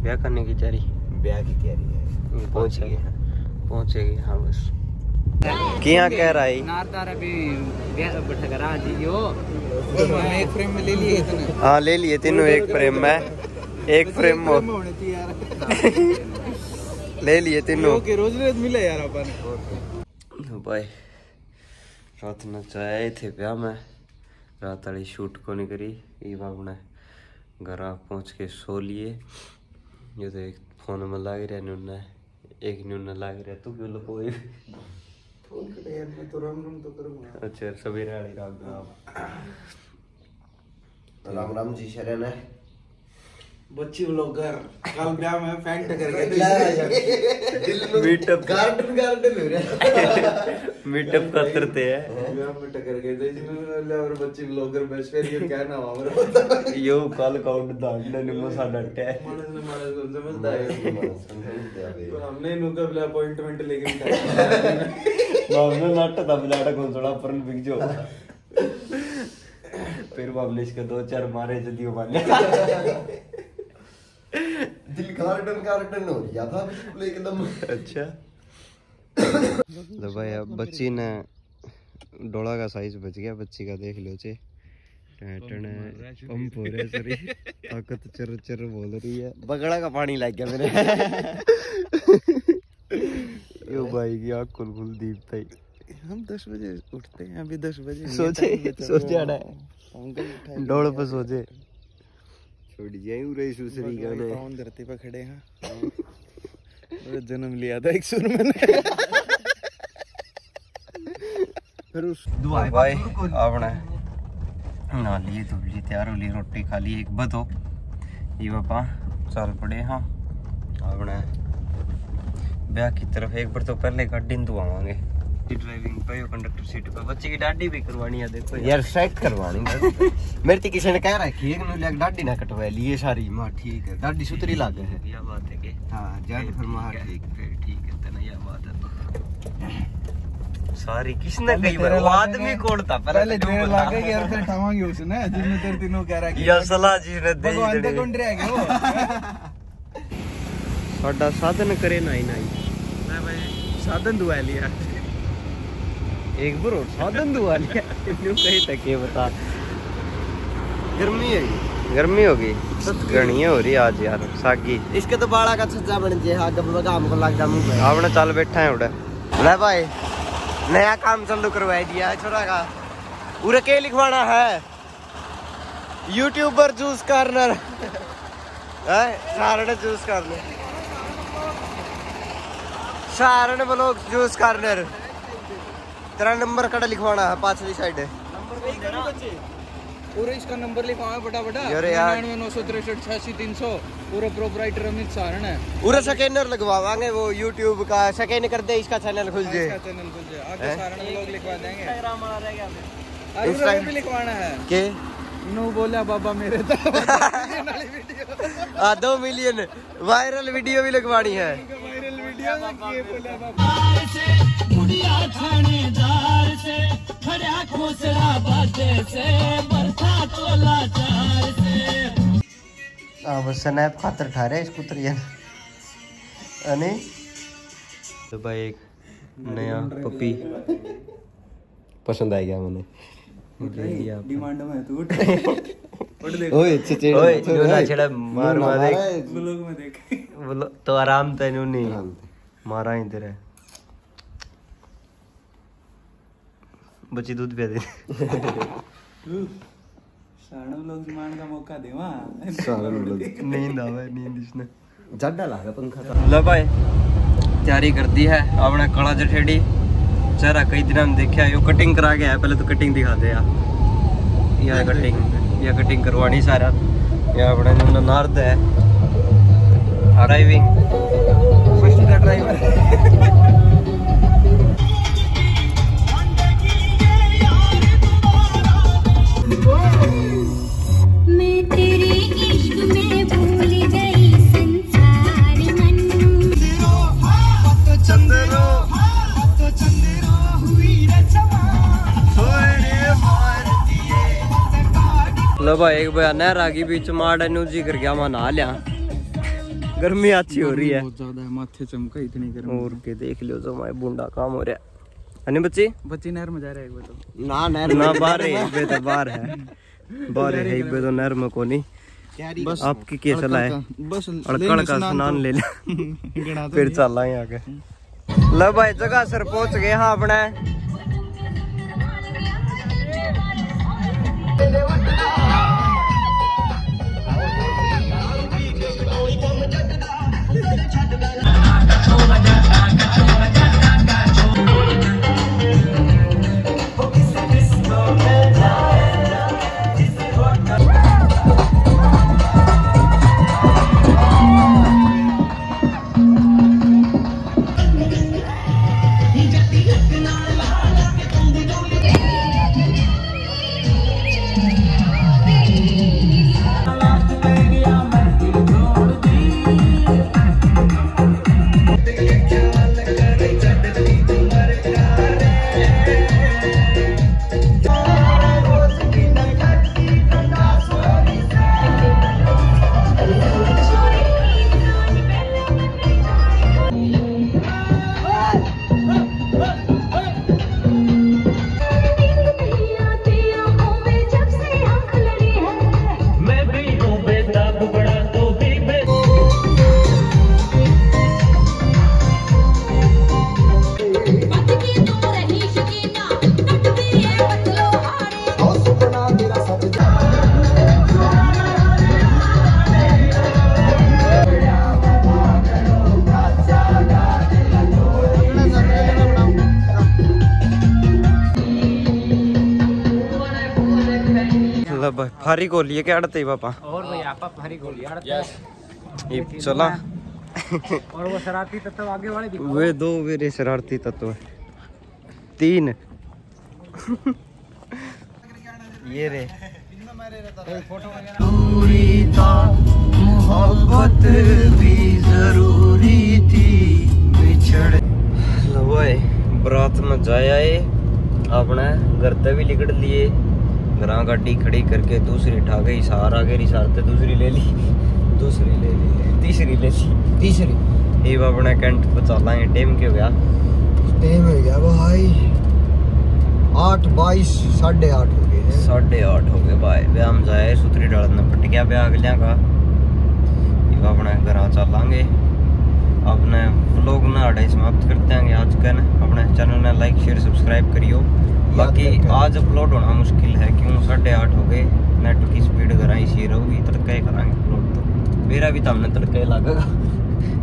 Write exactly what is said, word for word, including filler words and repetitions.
ब्याह करने की तैयारी, ब्याह की तैयारी है, पहुंचेगी पहुंचेगी हाँ बस। क्या कह रहा है नारदार अभी ब्याह बैठा करा जी यो एक फ्रेम में ले लिए इतने। हाँ ले लिए तीनों एक फ्रेम में, एक फ्रेम में होने चाहिए यार। ले लिए तीनों। ओके रोज रोज मिले यार अपन भाई। रात न चाहे थे ब्याह में, रात वाली शूट को नहीं करी। ये बाबू ने घर पहुँच के सो लिए। ये तो एक फोन में लग रहा न्यून, एक न्यून लग रहा। तू क्यों लपोए फोन कटे यार, मैं तो राम राम तो करूंगा। अच्छा सवेरे वाली राम राम राम राम जी शरण है। बच्ची ब्लॉगर कल ब्याह में फैंट करके मीटअप गार्डन गार्डन हो रहा मीटअप करते हैं। ब्याह में टकर गए थे जिन्होंने और बच्ची ब्लॉगर बेस्ट फ्रेंड ये क्या नाम है मेरा यो कल काउंट दांडने निम्न सा डटे है। मानस ने मानस को समझता है। तो हमने इनका भी अपॉइंटमेंट लेके बिठाया। हमने नाटक तब लाड़ा कौन थोड़ा पर बिक जो फिर हमने इसके दो चार मारे जदियो मारने। दिल गार्डन गार्डन हो गया था बिल्कुल एकदम। अच्छा तो भाई अब बच्ची ने डोला का साइज बच गया। बच्ची का देख लो चे पंप हो रहा है शरीर, ताकत चर चर बोल रही है। बगड़ा का पानी लग गया मेरे। यो भाई की आँख खुल खुल दीपता ही। हम दस बजे उठते हैं, अभी दस बजे सोचे सोच जाना है डोल पे सोचे छोड़ जाए उरे सुसरी गाने। कौन धरती पे खड़े हैं और जन्म लिया था एक सुर में। फिर उस दुआ भाई आपने ना लिए तो लिए तैयार हो ली, रोटी खा ली एक बतो ये पापा चल पड़े। हाँ आपने ब्याह की तरफ एक बार तो पहले गाड़ी तो आवांगे। ड्राइविंग पे कंडक्टर सीट पे बच्चे की दाढ़ी भी करवानी है। देखो यार सेट करवानी है। मेरे तो किसी ने कह रखी है कि दाढ़ी ना कटवा लिए सारी। मां ठीक है, दाढ़ी सुतरी लागे है। यह बात है कि हां जान फिर मां ठीक फिर ठीक है तना यह बात है। सारी किसने कही बार वो आदमी कौन था पहले तेरे लागे यार फिर ठावांगे उसने जिसने तेरे तीनों कह रहा कि या सलाह जी ने दे भगवान ते कौन रह गए वो। साडा साधन करे ना ही नहीं। मैं भाई साधन दुआ लिया एक बार साधन दुआ लिया क्यों कहीं तक ये बता। गर्मी है, गर्मी होगी घनी हो रही आज यार सागी। इसके तो बाड़ा का छज्जा बन जे। हां कब काम को लग जा मुंह पे। आपने चल बैठा है उड़े ले भाई नया काम चालू करवाई दिया छोरा का। पूरे के लिखवाना है यूट्यूबर जूस कॉर्नर है। Saran juice corner, Saran blog juice corner. तेरा नंबर कड़ा लिखवाना है पाछली साइड। पूरा इसका नंबर लिखवाओ बड़ा बड़ा निन्यानवे नौ सौ तिरसठ छियासी तीन सौ। पूरा प्रोपराइटर अमित सारण है। पूरा स्कैनर लगवावांगे वो यूट्यूब का। स्कैन कर दे इसका चैनल खुल जाए। इसका चैनल खुल जाए आगे सारण व्लॉग लिखवा देंगे। इंस्टाग्राम वाला रह गया फिर। इंस्टाग्राम भी लिखवाना है के नो बोला बाबा मेरे तो आ दो मिलियन वायरल वीडियो भी लगवानी है। वायरल वीडियो में किए बोला बाबा मुड़िया थानेदार से खड़ा खोसड़ा बाते से बरसा तोला चार से। अब स्नैप खातर ठहरे स्कूटर यार अने। तो भाई एक नया पपी पसंद आ गया मैंने। डिमांड में तू उठ ओए चचे ओए नूना छड़ा मार मार देख ब्लॉग में देख बोलो तो आराम ते नूनी मारा ही तेरे बच्ची दूध पिया दे। सारण व्लॉग डिमांड का मौका दे वहां। सारण व्लॉग नींद आवे नींद इसने ज्यादा लागा पंखा था। लो भाई तैयारी कर दी है आपने काला जठेड़ी चेहरा कई दिन हम देखा यो कटिंग करा गया है। पहले तो कटिंग दिखा दे यार। यह कटिंग यह कटिंग करवानी सारा। यह अपने नार्द है ड्राइविंग फर्स्ट ड्राइवर। लो भाई एक बया नहर आ गई बीच माड़ जी कर गया मैं नहा लिया। गर्मी अच्छी हो रही है बहुत ज्यादा है, माथे चमका इतनी गर्मी। और के देख लियो जो हमारे बुंडा काम हो रहा है। अने बच्ची बच्ची नहर में जा रहे हैं एक बार तो। ना नहर ना बाहर है बे तो बाहर है बाहर है बे तो नहर में कोनी। बस आपकी क्या सलाह है? बस अड़कड़ का स्नान ले ले फिर चल आए आगे। लो भाई जगह सर पहुंच गए हाँ अपने। फारी को लिए क्या अड़ते पापा और भाई आपा फारी गोली यस ये चला और वो शरारती तत्व आगे वाले भी वे दो मेरे शरारती तत्व तीन ये रे मोहब्बत भी जरूरी थी बिछड़ लो भाई बरात में जाया है अपने घर तक भी निकल लिए घर गाड़ी खड़ी करके दूसरी ठा गई सहारा गई सहारते दूसरी ले ली दूसरी ले ली तीसरी ले ली तीसरी ये अपने कैंट पे चलाएंगे टाइम के गया टाइम हो गया भाई आठ बाईस साढ़े आठ हो गए साढ़े आठ हो गए भाई व्यायाम जाए सुतरी डालना पट गया ब्याह अगलिया का ये अपने घर चलांगे अपने व्लॉग ना अढ़ाई समाप्त करते हैं आज का अपने चैनल ने लाइक शेयर सब्सक्राइब करियो। बाकी आज अपलोड होना मुश्किल है क्यों साढ़े आठ हो गए नेट की स्पीड कराई सी रहूगी तड़का ही कराएंगे अपलोड तो मेरा भी तो हमने तड़का ही लगेगा।